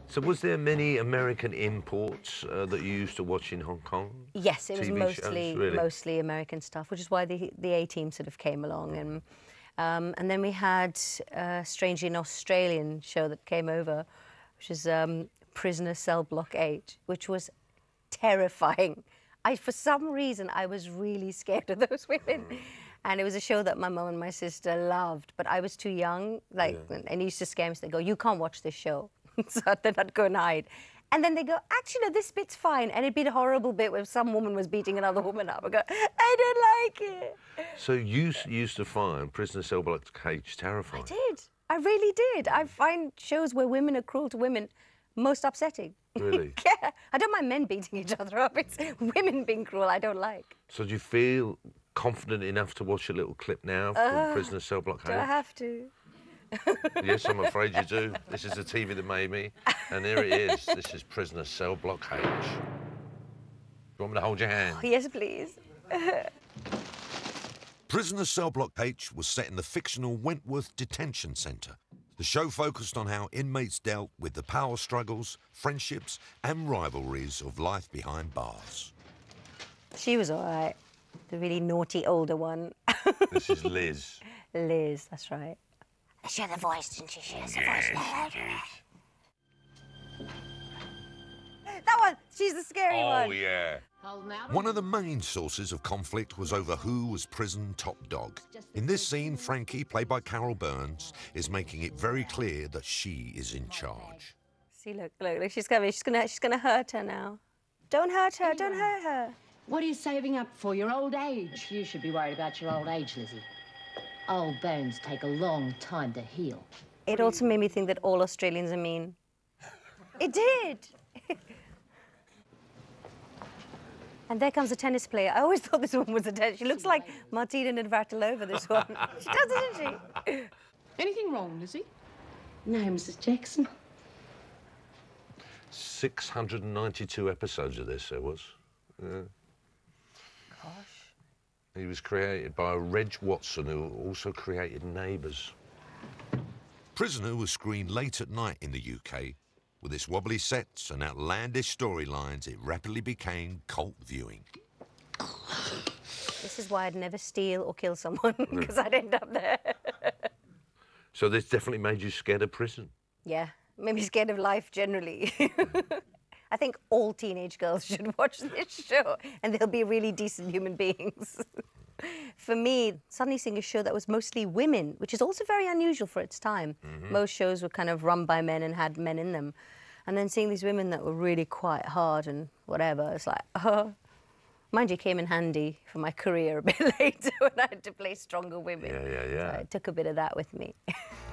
So was there many American imports that you used to watch in Hong Kong? Yes, it was TV mostly shows, really? mostly American stuff, which is why the A-Team sort of came along, and then we had strangely an Australian show that came over, which is Prisoner Cell Block 8, which was terrifying. For some reason, I was really scared of those women. And it was a show that my mum and my sister loved, but I was too young, and it used to scare me. So they go, "You can't watch this show." So then I'd go and hide. And then they go, "Actually, no, this bit's fine." And it'd be a horrible bit where some woman was beating another woman up. I go, "I don't like it." So you used to find Prisoner Cell Block H terrifying? I did. I really did. I find shows where women are cruel to women most upsetting. Really? Yeah. I don't mind men beating each other up. It's women being cruel I don't like. So do you feel confident enough to watch a little clip now from Prisoner Cell Block H? Do I have to? Yes, I'm afraid you do. This is the TV that made me, and here it is. This is Prisoner Cell Block H. Do you want me to hold your hand? Oh, yes, please. Prisoner Cell Block H was set in the fictional Wentworth Detention Centre. The show focused on how inmates dealt with the power struggles, friendships and rivalries of life behind bars. She was all right. The really naughty older one. This is Liz. Liz, that's right. She had the voice, didn't she? She has the voice. That one! She's the scary one. Oh, yeah. One of the main sources of conflict was over who was prison top dog. In this scene, Frankie, played by Carol Burns, is making it very clear that she is in charge. See, look, she's coming. She's gonna hurt her now. Don't hurt her, don't hurt her. What are you saving up for? Your old age? You should be worried about your old age, Lizzie. Old bones take a long time to heal. It also made me think that all Australians are mean. It did. And there comes a tennis player. I always thought this one was a tennis. She looks like Martina Navratilova, this one. She does, doesn't she? Anything wrong, Lizzie? No, Mrs. Jackson. 692 episodes of this there was. Yeah. Gosh. He was created by Reg Watson, who also created Neighbours. Prisoner was screened late at night in the UK. With its wobbly sets and outlandish storylines, it rapidly became cult viewing. This is why I'd never steal or kill someone, because I'd end up there. So this definitely made you scared of prison? Yeah, made me scared of life generally. I think all teenage girls should watch this show, and they'll be really decent human beings. For me, suddenly seeing a show that was mostly women, which is also very unusual for its time. Most shows were kind of run by men and had men in them. And then seeing these women that were really quite hard and whatever, it's like, oh. Mind you, it came in handy for my career a bit later when I had to play stronger women. Yeah. So I took a bit of that with me.